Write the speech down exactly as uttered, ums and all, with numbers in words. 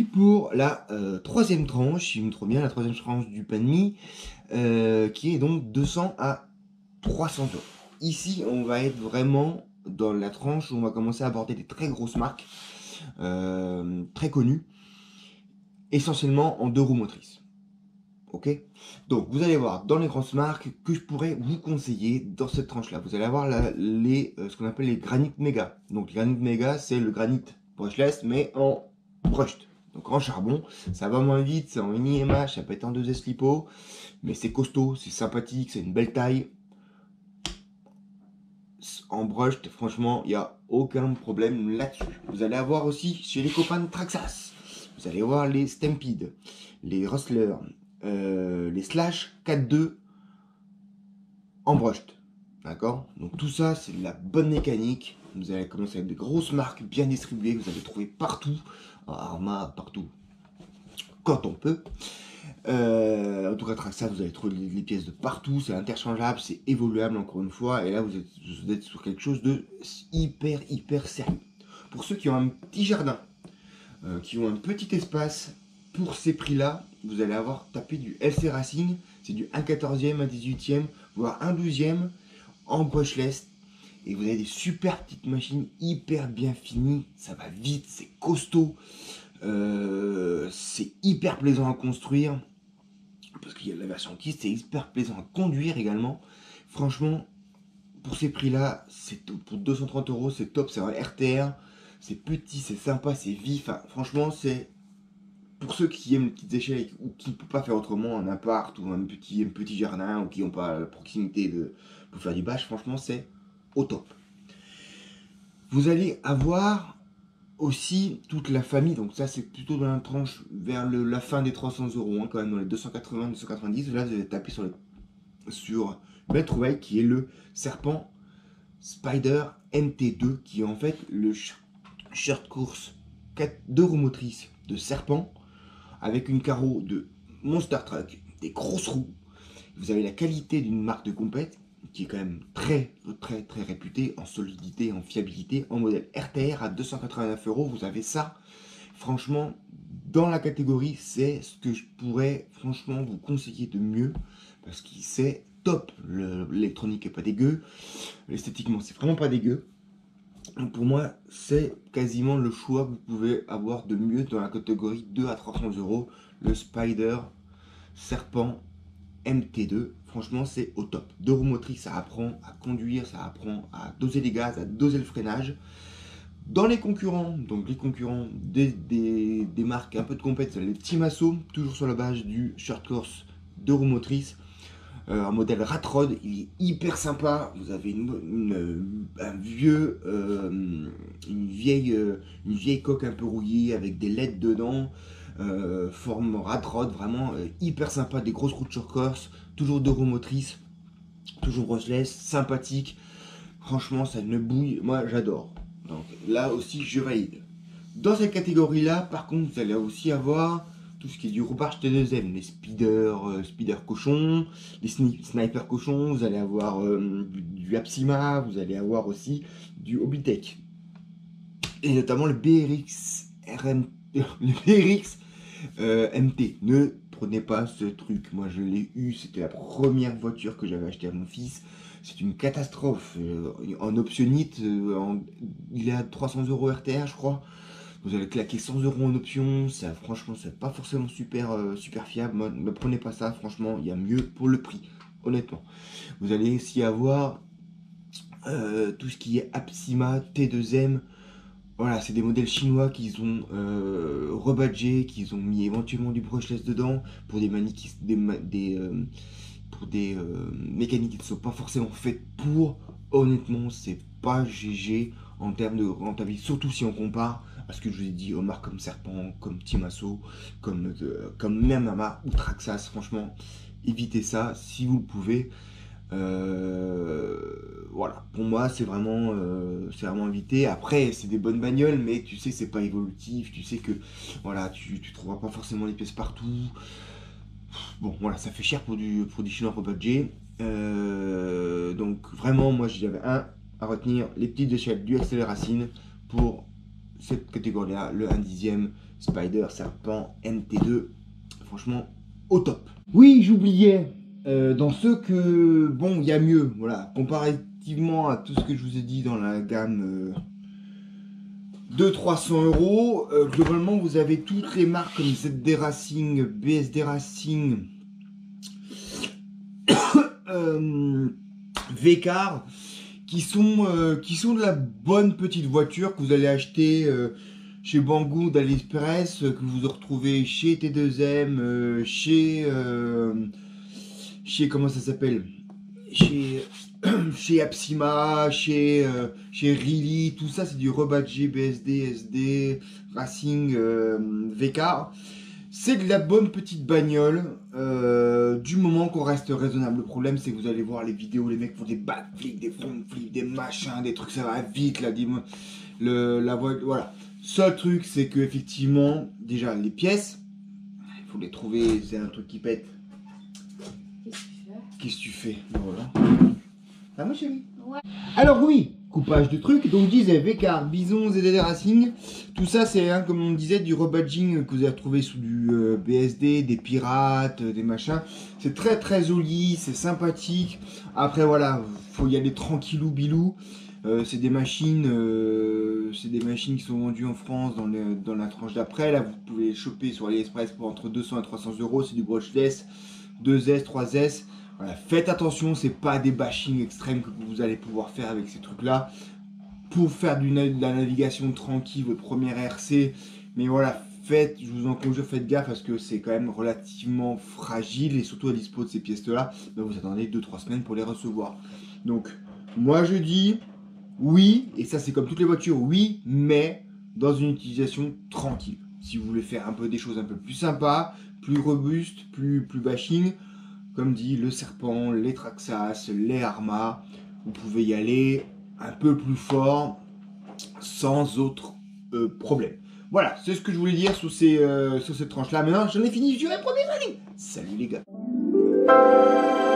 pour la euh, troisième tranche, si je me trompe bien, la troisième tranche du pain de mie, euh, qui est donc deux cents à trois cents euros. Ici, on va être vraiment dans la tranche où on va commencer à aborder des très grosses marques, euh, très connues, essentiellement en deux roues motrices. Ok. Donc, vous allez voir dans les grosses marques que je pourrais vous conseiller dans cette tranche-là. Vous allez avoir la, les, euh, ce qu'on appelle les Granit Mega. Donc, les Granit Mega, c'est le granit brushless, mais en brushed. Donc en charbon, ça va moins vite, c'est en mini M H, ça peut être en deux S lipo, mais c'est costaud, c'est sympathique, c'est une belle taille. En brushed, franchement, il n'y a aucun problème là-dessus. Vous allez avoir aussi chez les copains de Traxxas, vous allez voir les Stampede, les Rustler, euh, les Slash quatre deux en brushed. D'accord. Donc tout ça, c'est de la bonne mécanique. Vous allez commencer avec des grosses marques bien distribuées, que vous allez trouver partout. Arma, partout. Quand on peut. Euh, en tout cas, Traxxas, vous allez trouver les, les pièces de partout. C'est interchangeable, c'est évoluable encore une fois. Et là, vous êtes, vous êtes sur quelque chose de hyper, hyper sérieux. Pour ceux qui ont un petit jardin, euh, qui ont un petit espace, pour ces prix-là, vous allez avoir tapé du L C Racing. C'est du un quatorzième, un dix-huitième, voire un douzième en brushless. Et vous avez des super petites machines hyper bien finies. Ça va vite, c'est costaud. Euh, c'est hyper plaisant à construire. Parce qu'il y a la version Kiss, c'est hyper plaisant à conduire également. Franchement, pour ces prix-là, c'est pour deux cent trente euros, c'est top. C'est un R T R. C'est petit, c'est sympa, c'est vif. Enfin, franchement, c'est pour ceux qui aiment les petites échelles ou qui ne peuvent pas faire autrement, un appart ou un petit, un petit jardin ou qui n'ont pas la proximité de, pour faire du bâche, franchement, c'est au top. Vous allez avoir aussi toute la famille, donc ça c'est plutôt dans la tranche vers le, la fin des trois cents euros, hein, quand même dans les deux cent quatre-vingts deux cent quatre-vingt-dix. Là vous allez taper sur, le, sur une belle trouvaille qui est le Serpent Spider M T deux, qui est en fait le shirt course deux roues motrices de Serpent avec une carreau de Monster Truck, des grosses roues. Vous avez la qualité d'une marque de compète qui est quand même très très très réputée en solidité, en fiabilité, en modèle R T R à deux cent quatre-vingt-neuf euros. Vous avez ça. Franchement, dans la catégorie, c'est ce que je pourrais franchement vous conseiller de mieux parce que c'est top. L'électronique est pas dégueu, esthétiquement c'est vraiment pas dégueu. Donc pour moi, c'est quasiment le choix que vous pouvez avoir de mieux dans la catégorie deux à trois cents euros. Le Spider Serpent M T deux, franchement c'est au top. Deux roues motrices, ça apprend à conduire, ça apprend à doser les gaz, à doser le freinage. Dans les concurrents, donc les concurrents des, des, des marques un peu de compète, les Timasso, toujours sur la base du Short Course deux roues motrices. Euh, un modèle Ratrod, il est hyper sympa. Vous avez une, une, un vieux, euh, une, vieille, euh, une vieille coque un peu rouillée avec des L E D dedans. Euh, forme Ratrod, vraiment euh, hyper sympa, des grosses roues de short course, toujours deux roues motrices, toujours brushless, sympathique. Franchement, ça ne bouille, moi j'adore. Donc là aussi, je valide. Dans cette catégorie-là, par contre, vous allez aussi avoir tout ce qui est du roupage T deux M, les speeders, euh, speeder cochons, les sniper cochons, vous allez avoir euh, du Apsima, vous allez avoir aussi du Hobbytech. Et notamment le B R X R M, le B R X euh, M T. Ne prenez pas ce truc, moi je l'ai eu, c'était la première voiture que j'avais acheté à mon fils. C'est une catastrophe. Euh, en optionnite, euh, en, il est à trois cents euros R T R, je crois. Vous allez claquer cent euros en option, ça, franchement, c'est pas forcément super, euh, super fiable. Moi, ne prenez pas ça, franchement, il y a mieux pour le prix, honnêtement. Vous allez aussi avoir euh, tout ce qui est Apsima, T deux M. Voilà, c'est des modèles chinois qu'ils ont euh, rebadgés, qu'ils ont mis éventuellement du brushless dedans pour des, maniques, des, des, euh, pour des euh, mécaniques qui ne sont pas forcément faites pour. Honnêtement, c'est pas G G en termes de rentabilité, surtout si on compare à ce que je vous ai dit aux marques comme Serpent, comme Timasso, comme, euh, comme même Yamaha ou Traxxas. Franchement, évitez ça si vous le pouvez. Euh, voilà, pour moi c'est vraiment euh, c'est vraiment évité. Après c'est des bonnes bagnoles, mais tu sais c'est pas évolutif, tu sais que voilà, tu, tu trouveras pas forcément les pièces partout. Bon voilà, ça fait cher pour du pour du chinois rebadgé. Euh, donc vraiment moi j'avais un à retenir, les petites échelles du L C Racing pour cette catégorie là, le un dixième Spider, Serpent, N T deux. Franchement, au top. Oui, j'oubliais. Euh, dans ceux que, bon, il y a mieux. Voilà, comparativement à tout ce que je vous ai dit dans la gamme euh, de trois cents euros, euh, globalement, vous avez toutes les marques comme Z D Racing, B S D Racing, euh, V-Car, qui sont, euh, qui sont de la bonne petite voiture que vous allez acheter euh, chez Banggood, AliExpress, euh, que vous retrouvez chez T deux M, euh, chez, euh, chez, comment ça s'appelle, chez, chez Apsima, chez, euh, chez Really, tout ça c'est du rebadgé B S D, S D, Racing, euh, V-Car. C'est de la bonne petite bagnole, euh, du moment qu'on reste raisonnable. Le problème, c'est que vous allez voir les vidéos, les mecs font des backflips, des frontflips, des machins, des trucs, ça va vite, là, des, le, la voie, voilà. Seul truc, c'est que effectivement, déjà, les pièces, il faut les trouver, c'est un truc qui pète. Qu'est-ce que tu fais? Voilà. Ah, ma chérie. Ouais. Alors oui, coupage de trucs, donc je disais V-Car, Bison, Z D Racing, tout ça c'est, hein, comme on disait, du rebadging que vous allez retrouver sous du euh, B S D, des pirates, euh, des machins. C'est très très joli, c'est sympathique. Après voilà, faut y aller tranquillou bilou. Euh, c'est des machines, euh, c'est des machines qui sont vendues en France dans, les, dans la tranche d'après. Là vous pouvez les choper sur AliExpress pour entre deux cents et trois cents euros. C'est du brushless, deux S, trois S. Voilà, faites attention, c'est pas des bashing extrêmes que vous allez pouvoir faire avec ces trucs là pour faire du, de la navigation tranquille, votre première R C. Mais voilà, faites, je vous en conjure, faites gaffe parce que c'est quand même relativement fragile et surtout à dispo de ces pièces là, ben vous attendez deux trois semaines pour les recevoir. Donc moi je dis oui, et ça c'est comme toutes les voitures, oui, mais dans une utilisation tranquille. Si vous voulez faire un peu des choses un peu plus sympas, plus robustes, plus, plus bashing, comme dit le Serpent, les Traxxas, les Arrma, vous pouvez y aller un peu plus fort sans autre euh, problème. Voilà, c'est ce que je voulais dire sur, ces, euh, sur cette tranche là. Maintenant j'en ai fini, je dirais premier avis. Salut les gars.